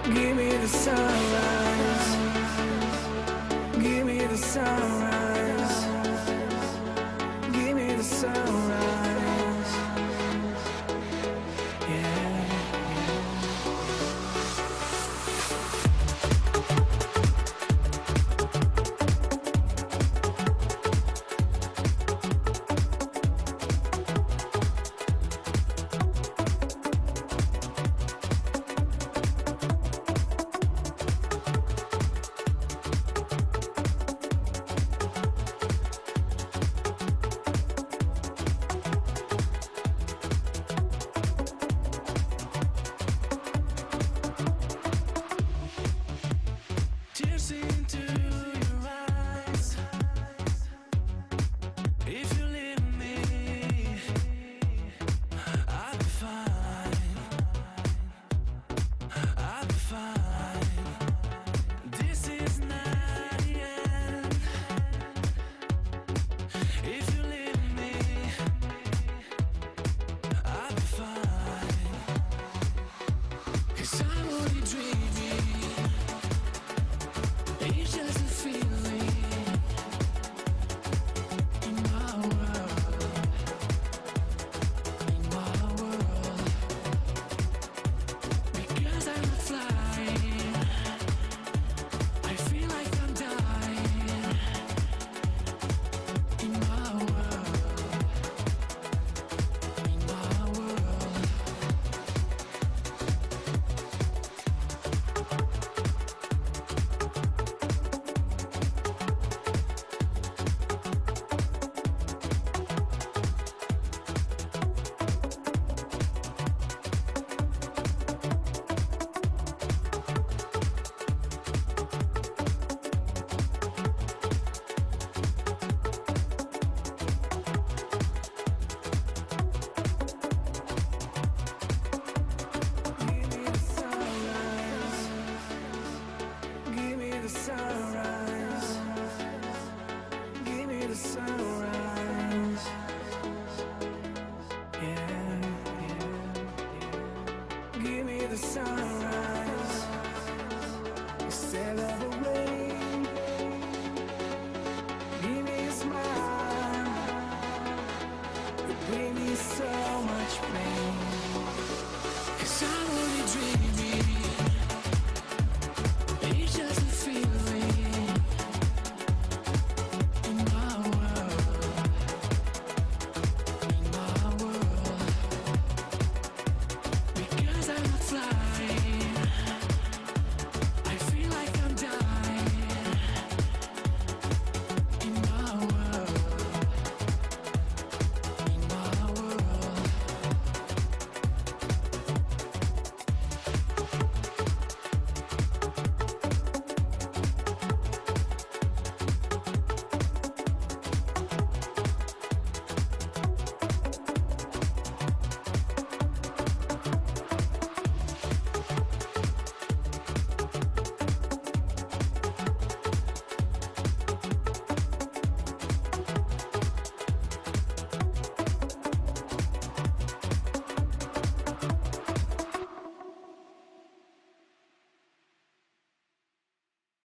Give me the sunrise. Give me the sunrise. Give me the sunrise. Yeah. Tears into your eyes. If you leave me, I'll be fine. I'll be fine. This is not the end. If you leave me, I'll be fine. 'Cause I'm only dreaming. It's just a feeling in my world, in my world. Because I'm not flying, I feel like I'm dying in my world, in my world. Give me the sunrise. Give me the sunrise. Yeah. Give me the sunrise. You said that